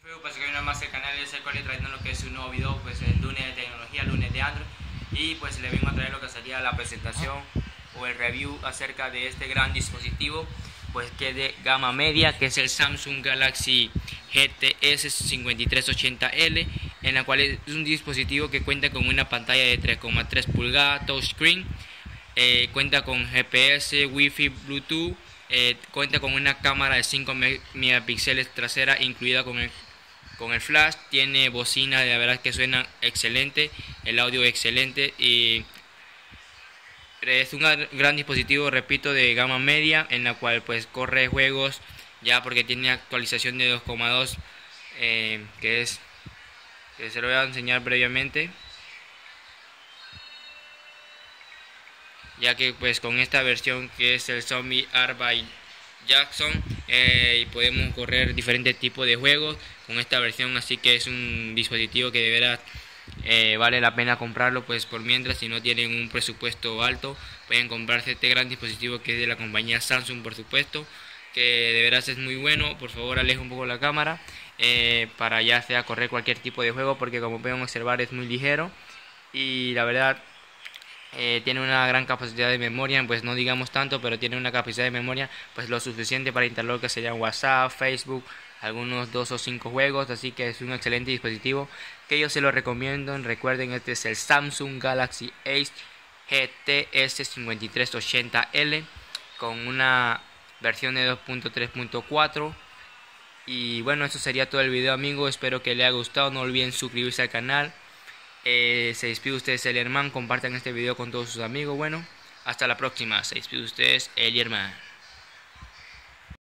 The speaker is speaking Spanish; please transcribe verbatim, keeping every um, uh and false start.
Pues que viene más el canal de Secoli trayendo lo que es un nuevo video, pues el lunes de tecnología, lunes de Android, y pues le vengo a traer lo que sería la presentación o el review acerca de este gran dispositivo, pues que es de gama media, que es el Samsung Galaxy G T S cincuenta y tres ochenta L, en la cual es un dispositivo que cuenta con una pantalla de tres coma tres pulgadas touchscreen, eh, cuenta con G P S, Wi-Fi, Bluetooth, eh, cuenta con una cámara de cinco megapíxeles trasera incluida con el con el flash, tiene bocina, de la verdad que suena excelente, el audio excelente, y es un gran dispositivo, repito, de gama media, en la cual pues corre juegos ya porque tiene actualización de dos coma dos, eh, que es que se lo voy a enseñar brevemente, ya que pues con esta versión que es el Zombie R by Jackson, eh, y podemos correr diferentes tipos de juegos con esta versión, así que es un dispositivo que de verdad eh, vale la pena comprarlo. Pues por mientras, si no tienen un presupuesto alto, pueden comprarse este gran dispositivo que es de la compañía Samsung, por supuesto, que de verdad es muy bueno. Por favor, aleja un poco la cámara eh, para ya sea correr cualquier tipo de juego, porque como pueden observar es muy ligero y la verdad Eh, tiene una gran capacidad de memoria, pues no digamos tanto, pero tiene una capacidad de memoria pues lo suficiente para instalar lo que sería WhatsApp, Facebook, algunos dos o cinco juegos, así que es un excelente dispositivo que yo se lo recomiendo. Recuerden, este es el Samsung Galaxy Ace G T S cincuenta y tres ochenta L con una versión de dos punto tres punto cuatro. Y bueno, eso sería todo el video, amigos, espero que les haya gustado, no olviden suscribirse al canal. Eh, se despide ustedes, Elierman. Compartan este video con todos sus amigos. Bueno, hasta la próxima. Se despide ustedes, Elierman.